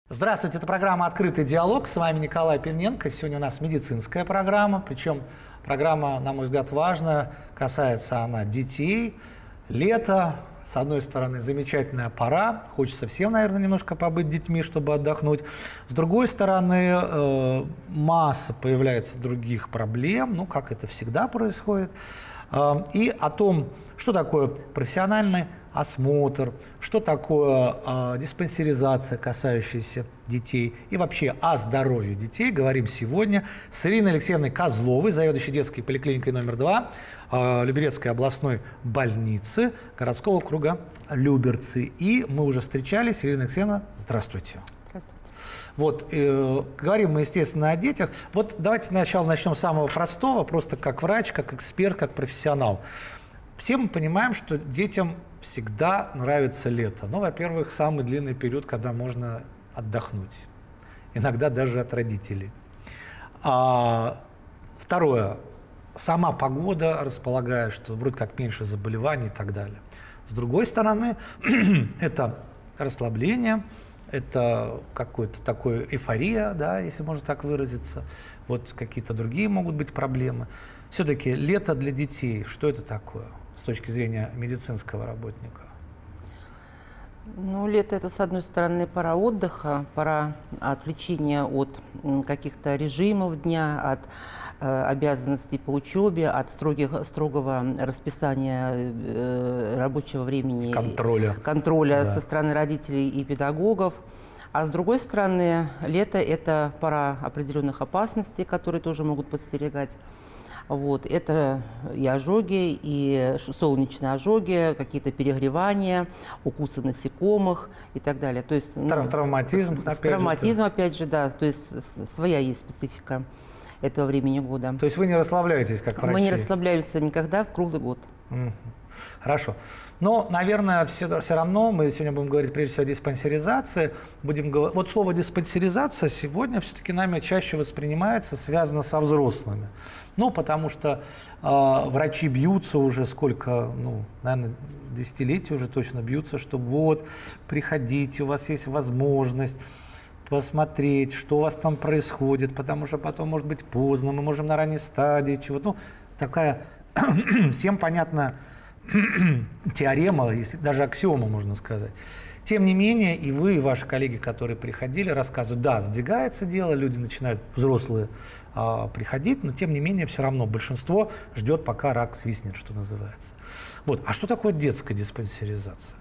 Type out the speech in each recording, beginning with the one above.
Здравствуйте, это программа «Открытый диалог». С вами Николай Пивненко. Сегодня у нас медицинская программа, причем программа, на мой взгляд, важная. Касается она детей. Лето, с одной стороны, замечательная пора. Хочется всем, наверное, немножко побыть детьми, чтобы отдохнуть. С другой стороны, масса появляется других проблем, ну, как это всегда происходит. И о том, что такое профессиональный осмотр, что такое диспансеризация, касающаяся детей, и вообще о здоровье детей, говорим сегодня с Ириной Алексеевной Козловой, заведующей детской поликлиникой номер 2 Люберецкой областной больницы городского округа Люберцы. И мы уже встречались. Ирина Алексеевна, здравствуйте. Здравствуйте. Вот, говорим мы, естественно, о детях. Вот давайте сначала начнем с самого простого, просто как врач, как эксперт, как профессионал. Все мы понимаем, что детям всегда нравится лето. Ну, во-первых, самый длинный период, когда можно отдохнуть. Иногда даже от родителей. Второе. Сама погода располагает, что вроде как меньше заболеваний и так далее. С другой стороны, это расслабление, это какой-то такой эйфория, да, если можно так выразиться. Вот какие-то другие могут быть проблемы. Все-таки лето для детей, что это такое с точки зрения медицинского работника? Ну, лето – это, с одной стороны, пора отдыха, пора отвлечения от каких-то режимов дня, от обязанностей по учебе, от строгого расписания рабочего времени, контроля да, со стороны родителей и педагогов. А с другой стороны, лето – это пора определенных опасностей, которые тоже могут подстерегать. Вот. Это и ожоги, и солнечные ожоги, какие-то перегревания, укусы насекомых и так далее. То есть, травматизм, опять же, да. То есть своя есть специфика этого времени года. То есть вы не расслабляетесь, как врачи? Мы не расслабляемся никогда в круглый год. Хорошо. Но, наверное, все равно мы сегодня будем говорить прежде всего о диспансеризации. Вот слово диспансеризация сегодня все-таки нами чаще воспринимается, связано со взрослыми. Ну, потому что врачи бьются уже сколько, ну, наверное, десятилетия уже точно бьются, что вот, приходите, у вас есть возможность посмотреть, что у вас там происходит, потому что потом может быть поздно, мы можем на ранней стадии чего-то. Ну, такая всем понятная теорема, даже аксиома, можно сказать. Тем не менее, и вы, и ваши коллеги, которые приходили, рассказывают, да, сдвигается дело, люди начинают, взрослые, приходить, но тем не менее, все равно большинство ждет, пока рак свистнет, что называется. Вот. А что такое детская диспансеризация?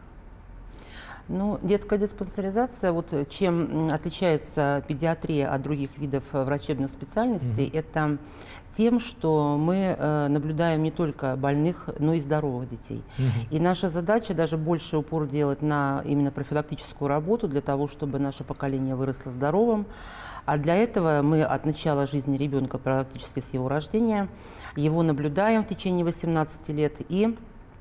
Ну, детская диспансеризация, вот чем отличается педиатрия от других видов врачебных специальностей, это тем, что мы наблюдаем не только больных, но и здоровых детей. И наша задача даже больше упор делать на именно профилактическую работу для того, чтобы наше поколение выросло здоровым. А для этого мы от начала жизни ребенка, практически с его рождения, его наблюдаем в течение 18 лет и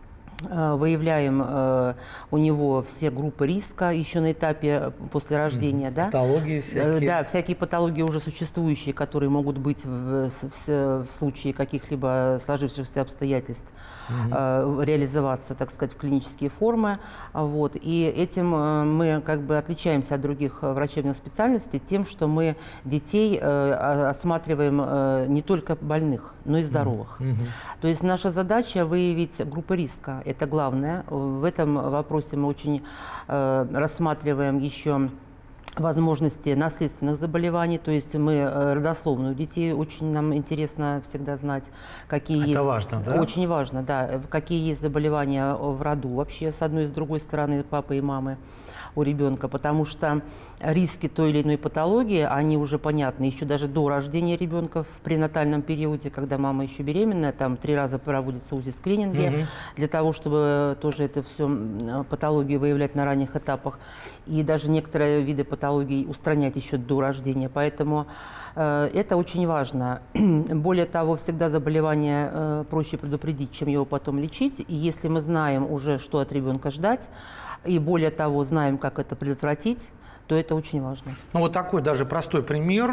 выявляем у него все группы риска еще на этапе после рождения. Да? Патологии всякие. Да, всякие патологии уже существующие, которые могут быть в случае каких-либо сложившихся обстоятельств, реализоваться, так сказать, в клинические формы. Вот. И этим мы как бы отличаемся от других врачебных специальностей тем, что мы детей осматриваем не только больных, но и здоровых. То есть наша задача выявить группы риска. Это главное. В этом вопросе мы очень рассматриваем еще возможности наследственных заболеваний, то есть мы родословную детей очень нам интересно всегда знать, какие есть. Это важно, да? Очень важно, да, какие есть заболевания в роду вообще с одной и с другой стороны папы и мамы у ребенка, потому что риски той или иной патологии, они уже понятны еще даже до рождения ребенка в пренатальном периоде, когда мама еще беременная, там 3 раза проводятся УЗИ-скрининги для того, чтобы тоже это все патологии выявлять на ранних этапах и даже некоторые виды патологий устранять еще до рождения. Поэтому это очень важно. Более того, всегда заболевание проще предупредить, чем его потом лечить. И если мы знаем уже, что от ребенка ждать, и более того, знаем, как это предотвратить, то это очень важно. Ну, вот такой даже простой пример,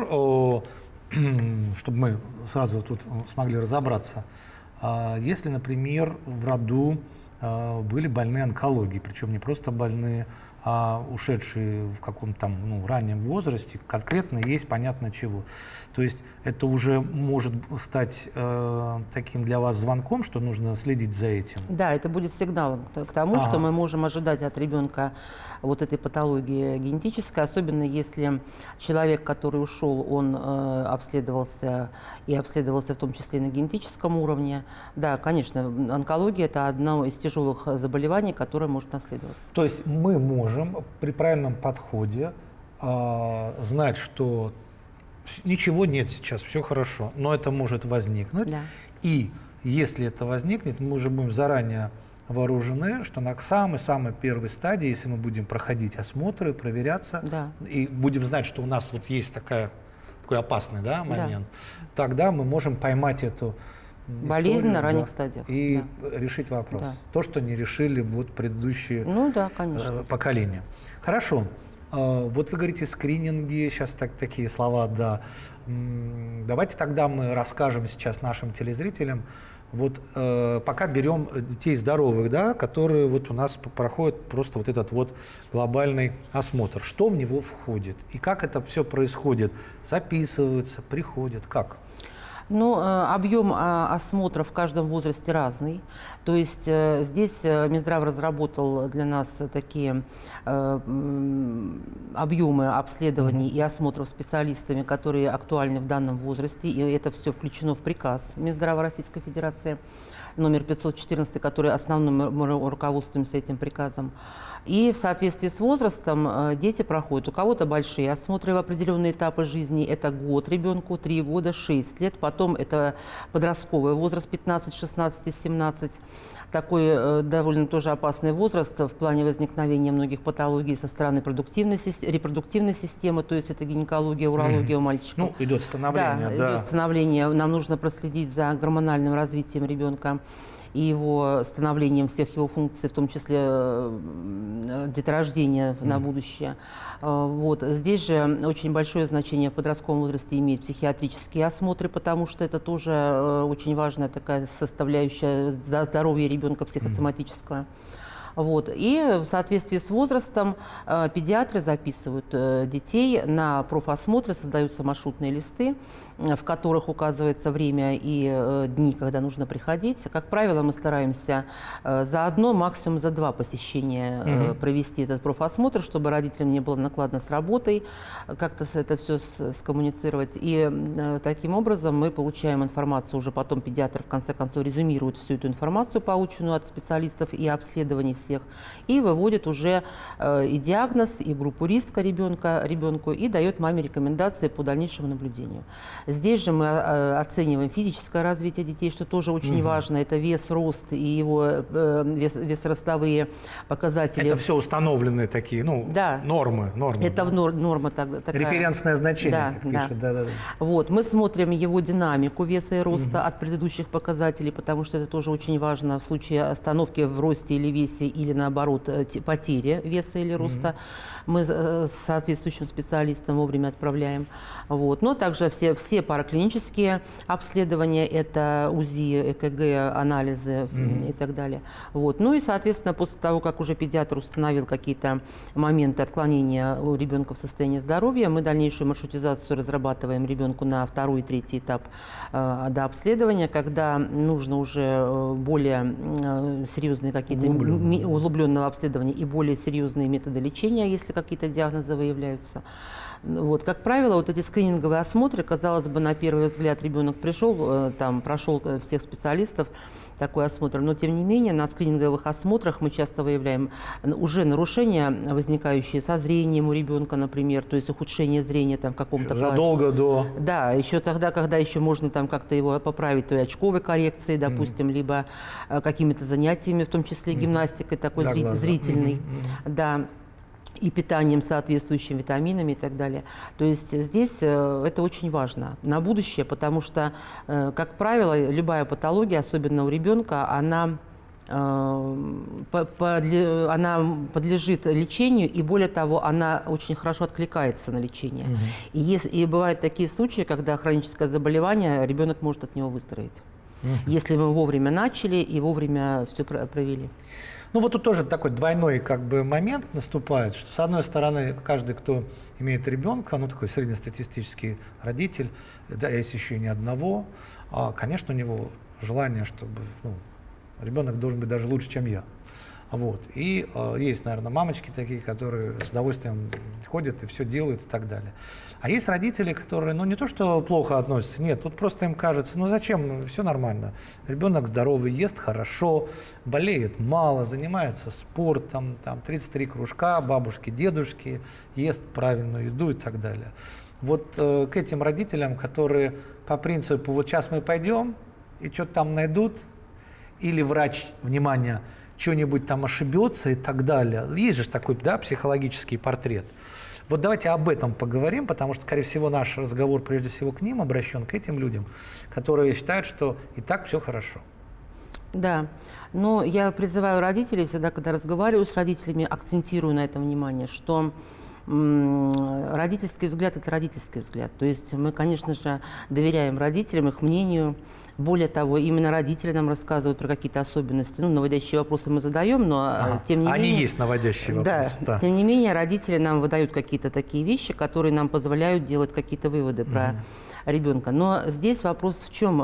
чтобы мы сразу тут смогли разобраться. Если, например, в роду были больные онкологией, причем не просто больные, ушедшие в каком-то там раннем возрасте, конкретно есть понятно чего. То есть это уже может стать таким для вас звонком, что нужно следить за этим? Да, это будет сигналом к тому, что мы можем ожидать от ребенка вот этой патологии генетической, особенно если человек, который ушел, он обследовался в том числе и на генетическом уровне. Да, конечно, онкология – это одно из тяжелых заболеваний, которое может наследоваться. То есть мы можем при правильном подходе знать, что ничего нет сейчас, все хорошо, но это может возникнуть. Да. И если это возникнет, мы уже будем заранее вооружены, что на самой-самой первой стадии, если мы будем проходить осмотры, проверяться, да, и будем знать, что у нас вот есть такой опасный, да, момент, да, тогда мы можем поймать эту болезнь на ранних стадиях и решить вопрос. Да. То, что не решили вот предыдущие поколения. Хорошо. Вот вы говорите скрининги, сейчас такие слова, да. Давайте тогда мы расскажем сейчас нашим телезрителям, вот пока берем детей здоровых, да, которые вот у нас проходят просто вот этот вот глобальный осмотр. Что в него входит и как это все происходит? Записываются, приходят, как? Ну, объем осмотра в каждом возрасте разный. То есть здесь Минздрав разработал для нас такие объемы обследований и осмотров специалистами, которые актуальны в данном возрасте. И это все включено в приказ Минздрава Российской Федерации номер 514, который основным мы руководствуемся этим приказом. И в соответствии с возрастом дети проходят у кого-то большие осмотры в определенные этапы жизни. Это год ребенку, 3 года, 6 лет. Потом это подростковый возраст, 15, 16, 17. Такой довольно тоже опасный возраст в плане возникновения многих патологий со стороны репродуктивной системы. То есть это гинекология, урология у мальчиков. Ну, идет становление. Да, идет становление. Нам нужно проследить за гормональным развитием ребенка и его становлением всех его функций, в том числе деторождения на будущее. Вот. Здесь же очень большое значение в подростковом возрасте имеют психиатрические осмотры, потому что это тоже очень важная такая составляющая здоровья ребенка психосоматического. Вот. И в соответствии с возрастом педиатры записывают детей на профосмотры, создаются маршрутные листы, в которых указывается время и дни, когда нужно приходить. Как правило, мы стараемся за одно, максимум за 2 посещения провести этот профосмотр, чтобы родителям не было накладно с работой, как-то это все скоммуницировать. И таким образом мы получаем информацию, уже потом педиатр в конце концов резюмирует всю эту информацию, полученную от специалистов и обследований всех, и выводит уже и диагноз, и группу риска ребенку, и дает маме рекомендации по дальнейшему наблюдению. Здесь же мы оцениваем физическое развитие детей, что тоже очень важно. Это вес, рост и его весоростовые показатели. Это все установленные такие, да, нормы. Это норма такая. Референсное значение. Да, да. Вот, мы смотрим его динамику веса и роста от предыдущих показателей, потому что это тоже очень важно в случае остановки в росте или весе, или наоборот потери веса или роста. Мы с соответствующим специалистом вовремя отправляем. Вот. Но также все параклинические обследования, это УЗИ, ЭКГ, анализы и так далее. Вот. Ну и, соответственно, после того, как уже педиатр установил какие-то моменты отклонения у ребенка в состоянии здоровья, мы дальнейшую маршрутизацию разрабатываем ребенку на 2-й и 3-й этап до обследования, когда нужно уже более серьезные какие-то углубленного обследования и более серьезные методы лечения, если какие-то диагнозы выявляются. Вот. Как правило, вот эти скрининговые осмотры, казалось бы, на первый взгляд ребенок пришел, там, прошел всех специалистов, такой осмотр, но тем не менее на скрининговых осмотрах мы часто выявляем уже нарушения, возникающие со зрением у ребенка, например, то есть ухудшение зрения там в каком-то классе. Задолго до. Да, еще тогда, когда еще можно там как-то его поправить, то и очковой коррекцией, допустим, либо какими-то занятиями, в том числе гимнастикой такой зрительной, да, и питанием соответствующими витаминами и так далее. То есть здесь это очень важно на будущее, потому что, как правило, любая патология, особенно у ребенка, она подлежит лечению, и более того, она очень хорошо откликается на лечение. И бывают такие случаи, когда хроническое заболевание, ребенок может от него выздороветь, если мы вовремя начали и вовремя все провели. Ну вот тут тоже такой двойной как бы момент наступает, что с одной стороны каждый, кто имеет ребенка, ну такой среднестатистический родитель, да, если еще и не одного, конечно, у него желание, чтобы ребенок должен быть даже лучше, чем я. Вот. И есть, наверное, мамочки такие, которые с удовольствием ходят и все делают и так далее. А есть родители, которые, не то что плохо относятся, нет, вот просто им кажется, зачем, все нормально. Ребенок здоровый, ест хорошо, болеет мало, занимается спортом, там 33 кружка, бабушки, дедушки, ест правильную еду и так далее. Вот к этим родителям, которые по принципу, вот сейчас мы пойдем и что-то там найдут, или врач, внимание, что-нибудь там ошибется и так далее. Есть же такой, да, психологический портрет. Вот давайте об этом поговорим, потому что, скорее всего, наш разговор прежде всего к ним обращен, к этим людям, которые считают, что и так все хорошо. Да, но я призываю родителей всегда, когда разговариваю с родителями, акцентирую на этом внимание, что родительский взгляд – это родительский взгляд. То есть мы, конечно же, доверяем родителям, их мнению. Более того, именно родители нам рассказывают про какие-то особенности. Наводящие вопросы мы задаем, но тем не менее… Они есть наводящие вопросы. Да, тем не менее, родители нам выдают какие-то такие вещи, которые нам позволяют делать какие-то выводы про ребенка. Но здесь вопрос в чем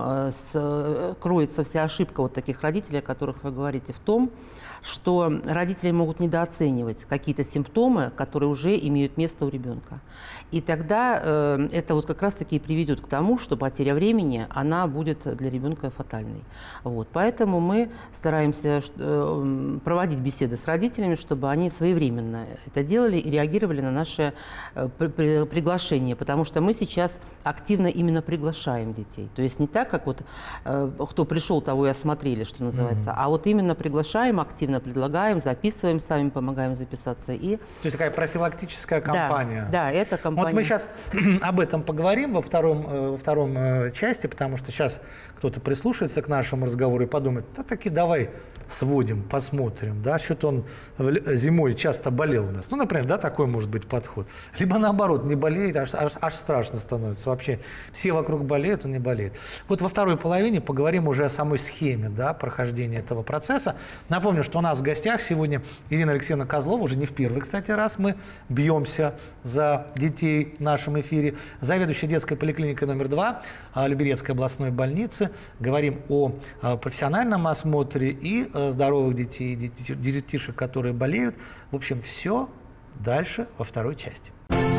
кроется вся ошибка вот таких родителей, о которых вы говорите, в том, что родители могут недооценивать какие-то симптомы, которые уже имеют место у ребенка. И тогда это вот как раз-таки приведет к тому, что потеря времени, она будет для ребенка фатальной. Вот. Поэтому мы стараемся проводить беседы с родителями, чтобы они своевременно это делали и реагировали на наши приглашения, потому что мы сейчас активно именно приглашаем детей. То есть не так, как вот кто пришел, того и осмотрели, что называется, а вот именно приглашаем, активно предлагаем, записываем, сами помогаем записаться. То есть такая профилактическая кампания. Да, это кампания. Вот мы сейчас об этом поговорим во втором части, потому что сейчас кто-то прислушается к нашему разговору и подумает, да таки давай сводим, посмотрим, да, что-то он зимой часто болел у нас. Например, да, такой может быть подход. Либо наоборот, не болеет, аж страшно становится. Вообще все вокруг болеют, он не болеет. Вот во второй половине поговорим уже о самой схеме, да, прохождения этого процесса. Напомню, что у нас в гостях сегодня Ирина Алексеевна Козлова, уже не в первый, кстати, раз мы бьемся за детей в нашем эфире, заведующая детской поликлиникой номер 2 Люберецкой областной больницы. Говорим о профессиональном осмотре и здоровых детей, детишек, которые болеют. В общем, все дальше во второй части.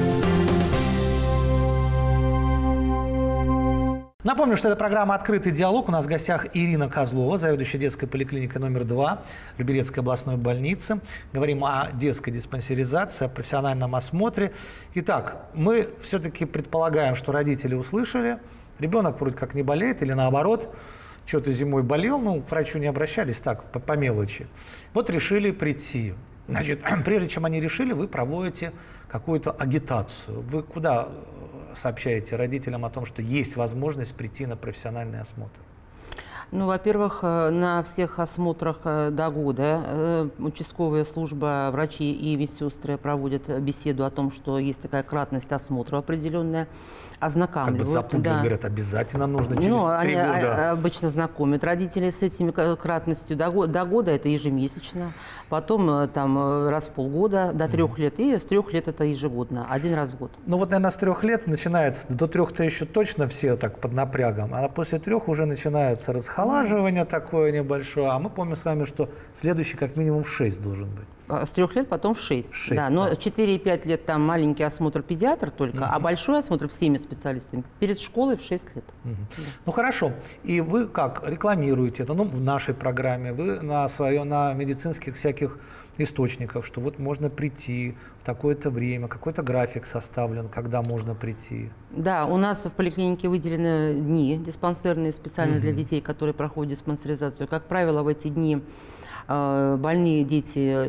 Напомню, что это программа «Открытый диалог». У нас в гостях Ирина Козлова, заведующая детской поликлиникой номер 2 Люберецкой областной больницы. Говорим о детской диспансеризации, о профессиональном осмотре. Итак, мы все-таки предполагаем, что родители услышали, ребенок вроде как не болеет или наоборот, что-то зимой болел, к врачу не обращались, так, по мелочи. Вот решили прийти. Значит, прежде чем они решили, вы проводите какую-то агитацию. Вы куда сообщаете родителям о том, что есть возможность прийти на профессиональный осмотр? Во-первых, на всех осмотрах до года участковая служба, врачи и медсестры проводят беседу о том, что есть такая кратность осмотра определенная, ознакомливают. Запугивают, говорят, обязательно нужно через 3 года. Они обычно знакомят родителей с этими кратностью до года, это ежемесячно, потом там раз в полгода, до 3 лет, и с 3 лет это ежегодно, 1 раз в год. Наверное, с 3 лет начинается, до 3-то еще точно все так под напрягом, а после 3 уже начинается расхолаживание такое небольшое, а мы помним с вами, что следующий как минимум в 6 должен быть. С 3 лет, потом в 6. Да, но 4-5 лет там маленький осмотр педиатр только, а большой осмотр всеми специалистами перед школой в 6 лет. Да. Хорошо. И вы как рекламируете это? В нашей программе, вы на медицинских всяких источниках, что вот можно прийти в такое-то время, какой-то график составлен, когда можно прийти. Да, у нас в поликлинике выделены дни диспансерные специально для детей, которые проходят диспансеризацию. Как правило, в эти дни больные дети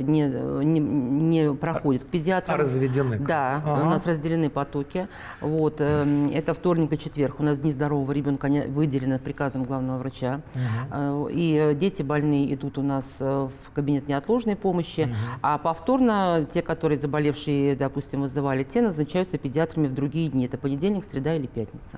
не проходят к педиатрам. Разведены? Да, у нас разделены потоки. Вот, это вторник и четверг. У нас дни здорового ребенка выделены приказом главного врача. И дети больные идут у нас в кабинет неотложной помощи. А повторно те, которые заболевшие, допустим, вызывали, те назначаются педиатрами в другие дни. Это понедельник, среда или пятница.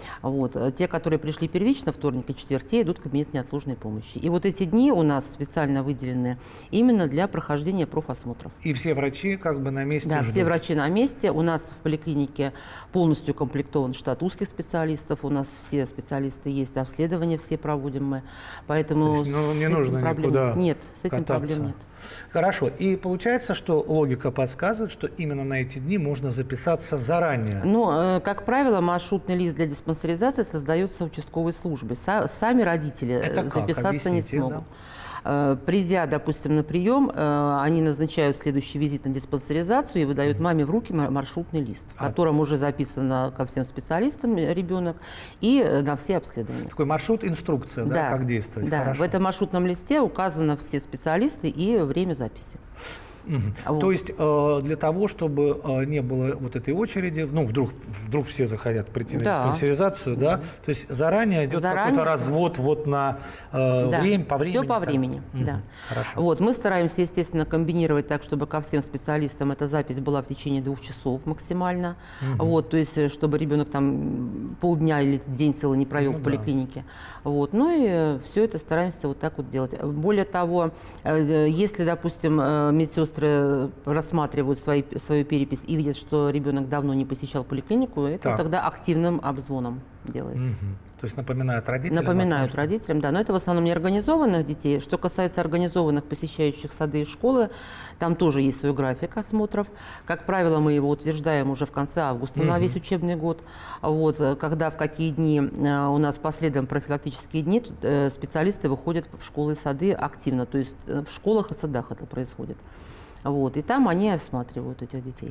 Вот. Те, которые пришли первично, вторник и четверг, те идут в кабинет неотложной помощи. И вот эти дни у нас специально специально выделены именно для прохождения профосмотров. И все врачи как бы на месте Да, ждут. все врачи на месте. У нас в поликлинике полностью комплектован штат узких специалистов. У нас все специалисты есть, обследования все проводим мы. Поэтому То есть, не с нужно этим проблем никуда нет. Нет, с этим кататься. проблем нет. Хорошо. И получается, что логика подсказывает, что именно на эти дни можно записаться заранее. Ну, как правило, маршрутный лист для диспансеризации создается участковой службой. Сами родители Это как? записаться не Объясните, смогут. Придя, допустим, на прием, они назначают следующий визит на диспансеризацию и выдают маме в руки маршрутный лист, в котором уже записано ко всем специалистам ребенок и на все обследования. Такой маршрут, инструкция, да, как действовать. Да, Хорошо. в этом маршрутном листе указаны все специалисты и время записи. Вот. То есть для того, чтобы не было вот этой очереди, ну, вдруг все захотят прийти на диспансеризацию, да, то есть заранее идет какой-то развод вот на время, по времени. Все по времени, да. Хорошо. Вот, мы стараемся, естественно, комбинировать так, чтобы ко всем специалистам эта запись была в течение 2 часов максимально. Вот, то есть, чтобы ребенок там полдня или день целый не провел в поликлинике. Вот, ну и все это стараемся вот так вот делать. Более того, если, допустим, медсестры рассматривают свою перепись и видят, что ребенок давно не посещал поликлинику, это тогда активным обзвоном делается. То есть напоминают родителям? Напоминают родителям, да. Но это в основном неорганизованных детей. Что касается организованных, посещающих сады и школы, там тоже есть свой график осмотров. Как правило, мы его утверждаем уже в конце августа на весь учебный год. Вот, когда в какие дни у нас по средам профилактические дни, специалисты выходят в школы и сады активно. То есть в школах и садах это происходит. Вот, и там они осматривают этих детей.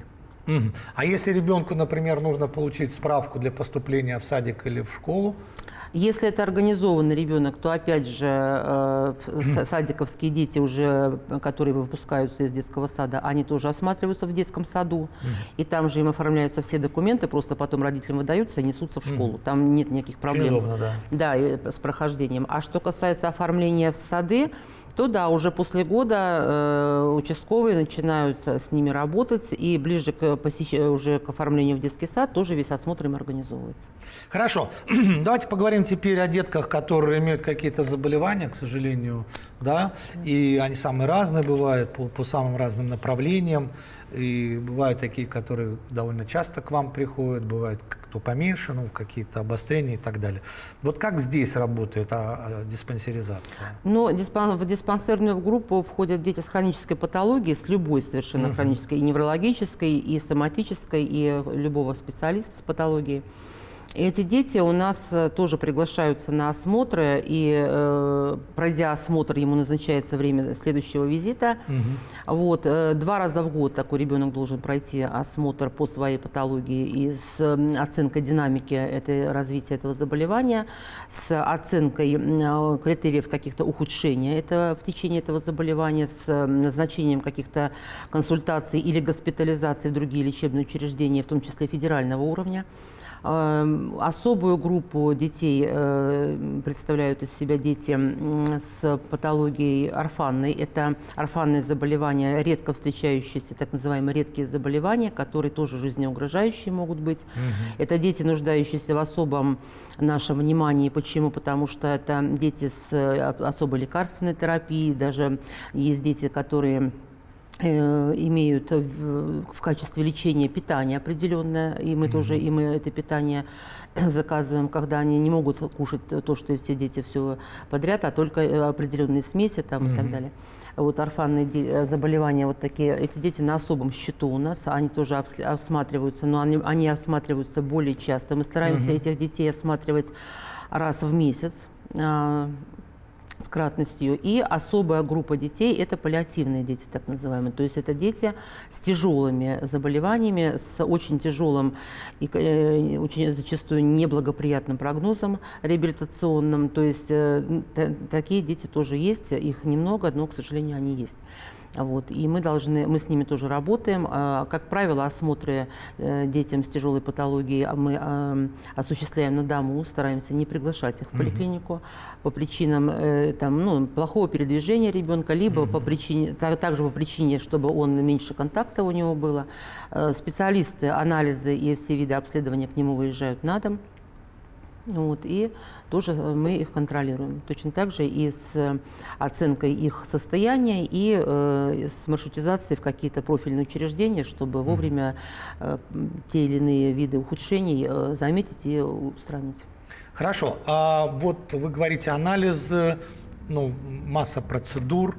А если ребенку, например, нужно получить справку для поступления в садик или в школу? Если это организованный ребенок, то опять же садиковские дети уже, которые выпускаются из детского сада, они тоже осматриваются в детском саду. И там же им оформляются все документы, просто потом родителям выдаются и несутся в школу. Там нет никаких проблем. Очень удобно, да. Да, с прохождением. А что касается оформления в сады, то да, уже после года участковые начинают с ними работать, и ближе уже к оформлению в детский сад тоже весь осмотр им организовывается. Хорошо. Давайте поговорим теперь о детках, которые имеют какие-то заболевания, к сожалению, да, и они самые разные бывают, по самым разным направлениям. И бывают такие, которые довольно часто к вам приходят, бывают кто поменьше, ну, какие-то обострения и так далее. Вот как здесь работает диспансеризация? Ну, в диспансерную группу входят дети с хронической патологией, с любой совершенно хронической, и неврологической, и соматической, и любого специалиста с патологией. Эти дети у нас тоже приглашаются на осмотры, и пройдя осмотр, ему назначается время следующего визита. Вот, 2 раза в год такой ребенок должен пройти осмотр по своей патологии и с оценкой динамики развития этого заболевания, с оценкой критериев каких-то ухудшения в течение этого заболевания, с назначением каких-то консультаций или госпитализаций в другие лечебные учреждения, в том числе федерального уровня. Особую группу детей представляют из себя дети с патологией орфанной. Это орфанные заболевания, редко встречающиеся, так называемые редкие заболевания, которые тоже жизнеугрожающие могут быть. Это дети, нуждающиеся в особом нашем внимании. Почему? Потому что это дети с особой лекарственной терапией, даже есть дети, которые имеют в качестве лечения питание определенное, и мы тоже им это питание заказываем, когда они не могут кушать то, что и все дети все подряд, а только определенные смеси там, и так далее. Вот орфанные заболевания, вот такие, эти дети на особом счету у нас, они тоже осматриваются, но они осматриваются более часто. Мы стараемся этих детей осматривать раз в месяц, с кратностью. И особая группа детей – это паллиативные дети, так называемые. То есть это дети с тяжелыми заболеваниями, с очень тяжелым и очень зачастую неблагоприятным прогнозом реабилитационным. То есть такие дети тоже есть, их немного, но, к сожалению, они есть. Вот. И мы с ними тоже работаем. Как правило, осмотры детям с тяжелой патологией мы осуществляем на дому, стараемся не приглашать их в поликлинику по причинам плохого передвижения ребенка, либо также по причине, чтобы он меньше контакта у него было. Специалисты, анализы и все виды обследования к нему выезжают на дом. Вот, и тоже мы их контролируем. Точно так же и с оценкой их состояния, и с маршрутизацией в какие-то профильные учреждения, чтобы вовремя те или иные виды ухудшений заметить и устранить. Хорошо. А вот вы говорите анализы, ну, масса процедур.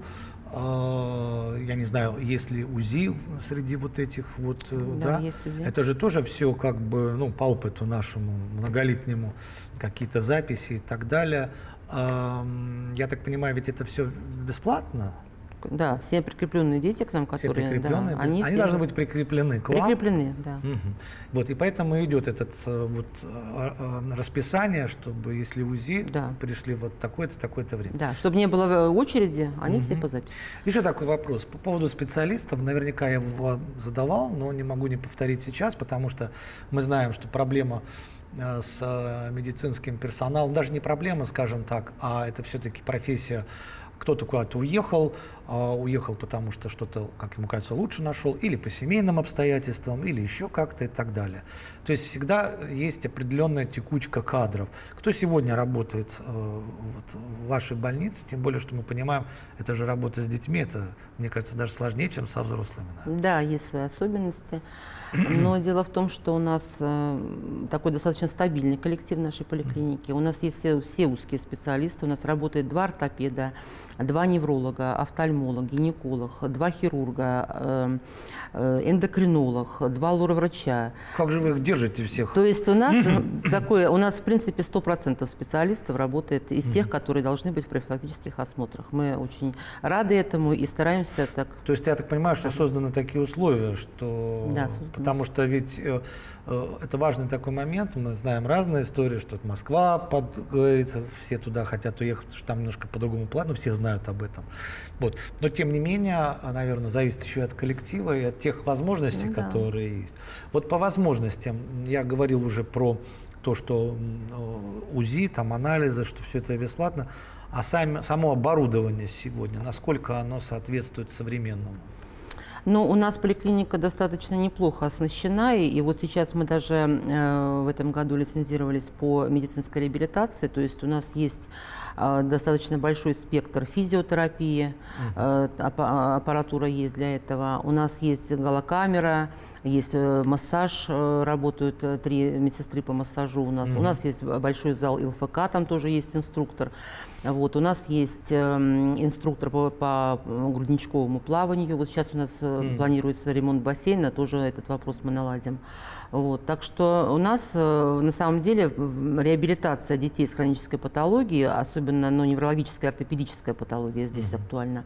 Я не знаю, есть ли УЗИ среди вот этих вот, Да, есть УЗИ. Это же тоже все как бы, ну, по опыту нашему многолетнему, какие-то записи и так далее. Я так понимаю, ведь это все бесплатно? Да, все прикрепленные дети к нам, Все которые, прикрепленные? да, Они все должны быть прикреплены к вам? прикреплены, да. Вот, и поэтому идет это вот расписание, чтобы если УЗИ Да. пришли вот такое-то время. Да, чтобы не было очереди, они все по записи. Еще такой вопрос по поводу специалистов. Наверняка я его задавал, но не могу не повторить сейчас, потому что мы знаем, что проблема с медицинским персоналом, даже не проблема, скажем так, а это все-таки профессия. Кто-то куда-то уехал, потому что что-то, как ему кажется, лучше нашел, или по семейным обстоятельствам, или еще как-то и так далее. То есть всегда есть определенная текучка кадров. Кто сегодня работает вот, в вашей больнице, тем более, что мы понимаем, это же работа с детьми, это, мне кажется, даже сложнее, чем со взрослыми. Да, есть свои особенности. Но дело в том, что у нас такой достаточно стабильный коллектив в нашей поликлинике. У нас есть все узкие специалисты. У нас работает 2 ортопеда, 2 невролога, офтальмолог, гинеколог, 2 хирурга, эндокринолог, 2 лор-врача. Как же вы их держите всех? То есть у нас в принципе 100% специалистов работает из тех, которые должны быть в профилактических осмотрах. Мы очень рады этому и стараемся так. То есть я так понимаю, что созданы такие условия, что... Да, потому что ведь это важный такой момент. Мы знаем разные истории, что это Москва, говорится, все туда хотят уехать, потому что там немножко по другому плану, все знают об этом. Вот. Но тем не менее, наверное, зависит еще и от коллектива и от тех возможностей, которые есть. Вот по возможностям, я говорил уже про то, что УЗИ, там анализы, что все это бесплатно, а само оборудование сегодня, насколько оно соответствует современному? Ну, у нас поликлиника достаточно неплохо оснащена, и вот сейчас мы даже в этом году лицензировались по медицинской реабилитации, то есть у нас есть достаточно большой спектр физиотерапии, аппаратура есть для этого, у нас есть галокамера, есть массаж, работают 3 медсестры по массажу у нас есть большой зал ЛФК, там тоже есть инструктор. Вот, у нас есть инструктор по грудничковому плаванию. Вот сейчас у нас планируется ремонт бассейна, тоже этот вопрос мы наладим. Вот, так что у нас на самом деле реабилитация детей с хронической патологией, особенно неврологическая, ортопедическая патология здесь актуальна,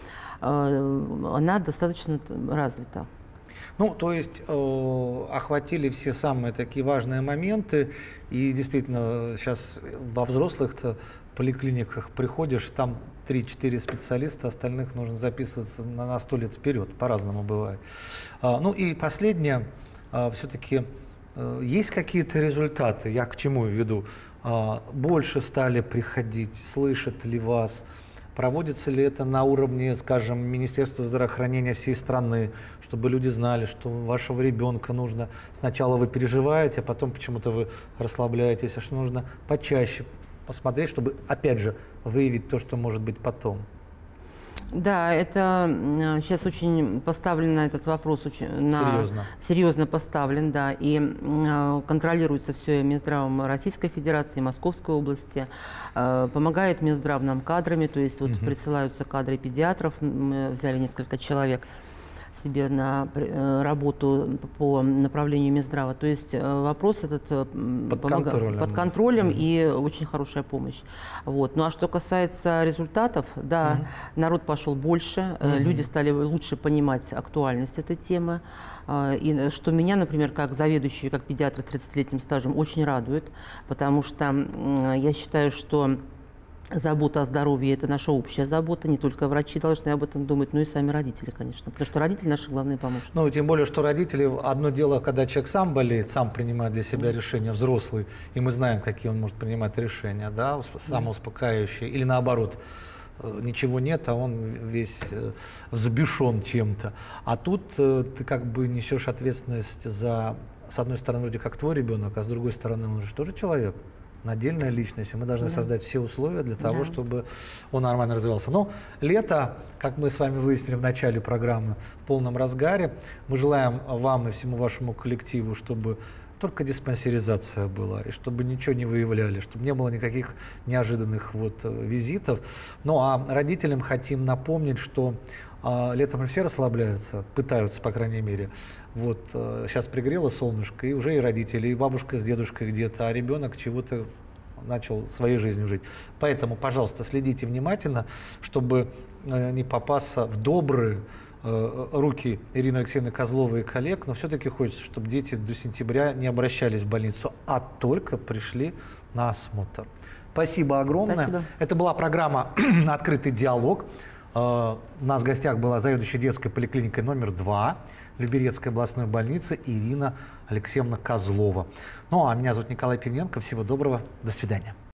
она достаточно развита. Ну, то есть охватили все самые такие важные моменты, и действительно сейчас во взрослых-то поликлиниках приходишь, там 3-4 специалиста, остальных нужно записываться на 100 лет вперед, по-разному бывает. Ну и последнее, все-таки есть какие-то результаты, я к чему веду? Больше стали приходить, слышат ли вас? Проводится ли это на уровне, скажем, Министерства здравоохранения всей страны, чтобы люди знали, что вашего ребенка нужно, сначала вы переживаете, а потом почему-то вы расслабляетесь, а что нужно почаще посмотреть, чтобы, опять же, выявить то, что может быть потом? Да, это сейчас очень поставлен на этот вопрос, серьезно поставлен, да, и контролируется все Минздравом Российской Федерации, Московской области, помогает Минздрав нам кадрами, то есть вот присылаются кадры педиатров, мы взяли несколько человек себе на работу по направлению Минздрава. То есть вопрос этот под контролем и очень хорошая помощь. Вот. Ну а что касается результатов, да, народ пошел больше, люди стали лучше понимать актуальность этой темы. И что меня, например, как заведующую, как педиатра с 30-летним стажем, очень радует, потому что я считаю, что забота о здоровье – это наша общая забота. Не только врачи должны об этом думать, но и сами родители, конечно. Потому что родители – наши главные помощники. Ну, тем более, что родители – одно дело, когда человек сам болеет, сам принимает для себя решения, взрослый, и мы знаем, какие он может принимать решения, да, самоуспокаивающие, или наоборот, ничего нет, а он весь взбешен чем-то. А тут ты как бы несешь ответственность за, с одной стороны, вроде как твой ребенок, а с другой стороны, он же тоже человек. отдельная личность, и мы должны создать все условия для того, Да. чтобы он нормально развивался. Но лето, как мы с вами выяснили в начале программы, в полном разгаре. Мы желаем вам и всему вашему коллективу, чтобы только диспансеризация была, и чтобы ничего не выявляли, чтобы не было никаких неожиданных визитов. Ну а родителям хотим напомнить, что летом все расслабляются, пытаются, по крайней мере. Сейчас пригрело солнышко, и уже и родители, и бабушка с дедушкой где-то, а ребенок чего-то начал своей жизнью жить. Поэтому, пожалуйста, следите внимательно, чтобы не попасться в добрые руки Ирины Алексеевны Козловой и коллег, но все-таки хочется, чтобы дети до сентября не обращались в больницу, а только пришли на осмотр. Спасибо огромное. Спасибо. Это была программа «Открытый диалог». У нас в гостях была заведующая детской поликлиникой номер 2 Люберецкой областной больницы Ирина Алексеевна Козлова. Ну а меня зовут Николай Пивненко. Всего доброго. До свидания.